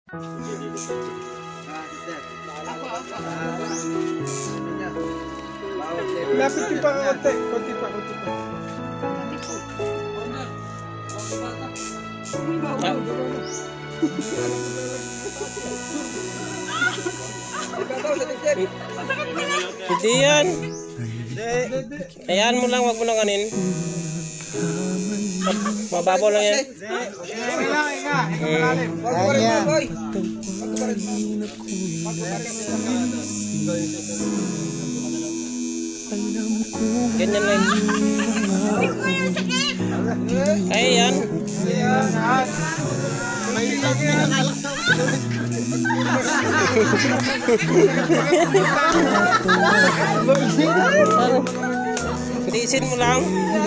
Lapit yung pa konti. Konti pa. Hindi yan. Ayan mo lang, wag mo lang kanin. Mababaw lang yan. Ganyan lang. Ay, yan. Tiisin mo lang.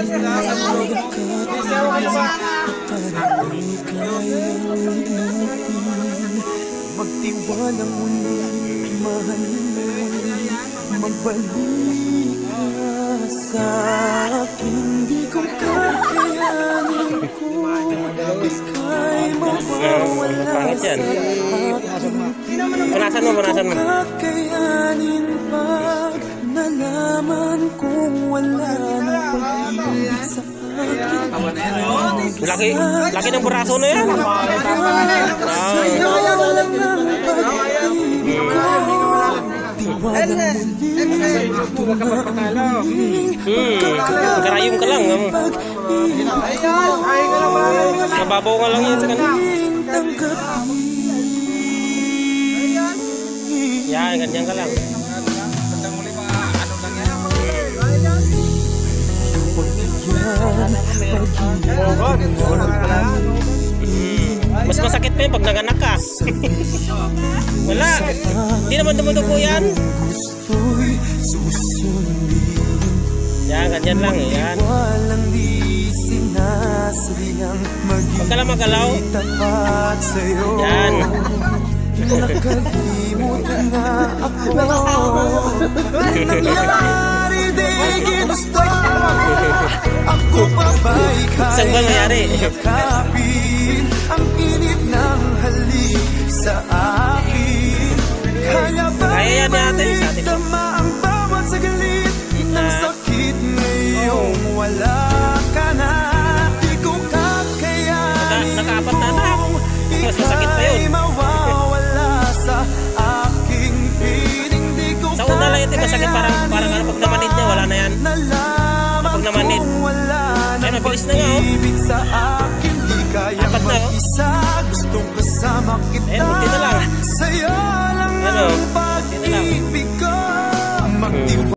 Magtiwala muli, mahalin mo muli, magbalik ka sa akin. Di ko kakayanin ko, ika'y mawawala sa akin. Punasan mo. Kakayanin pag nalaman kong wala nang pag-ibig sa akin. Laki ng braso na yan. Sa'yo lang ang pag-ibig ko. Tiwala muli, Karayong ka lang. Mababaw ka lang yan sa kanila. Yan, ganyan ka lang. Mas masakit pa yun pag naganak ka. Wala. Hindi naman dumudugo yan. Yan, ganyan lang. Yan. Huwag ka lang magalaw. Yan. Nakalimutan na ako. Nangyari di ginusto. Ako pa ba'y Saan ba nangyari? yakapin ang init ng halik sa akin? Kaya ba Kaya yan natin sa atin. tama ang bawat sagalit ng sakit ngayong wala ka na? Di ko kakayanin Nakaapat na anak. Mas masakit pa yun. Sa una lang ito masakit, parang ano, pag namanid niya wala na yan. Pag namanid ay mabilis na nga, oh. Apat na, oh. Gustong kasama kita. Ayan, buti na lang. Sa'yo lang Ano? ang